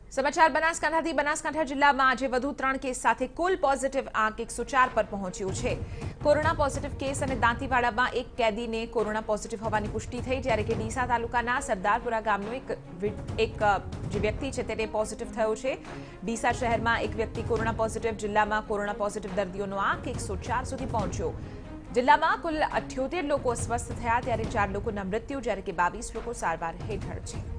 समाचार बनासकांठाથી બનાસકાંઠા જિલ્લામાં આજે વધુ 3 કેસ સાથે કુલ પોઝિટિવ આંક 104 પર પહોંચ્યો છે। કોરોના પોઝિટિવ કેસ અને દાંતીવાડામાં એક કેદીને કોરોના પોઝિટિવ હોવાની પુષ્ટિ થઈ, જ્યારે કે ડીસા તાલુકાના સરદારપુરા ગામનો એક જે વ્યક્તિ છે તેને પોઝિટિવ થયો છે। ડીસા શહેરમાં એક વ્યક્તિ કોરોના પોઝિટિવ, જિલ્લામાં કોરોના પોઝિટિવ દર્દીઓનો આંક 104 સુધી પહોંચ્યો। જિલ્લામાં કુલ 78 લોકો સ્વસ્થ થયા, ત્યારે 4 લોકોના મૃત્યુ, જ્યારે કે 22 લોકો સારવાર હેઠળ છે।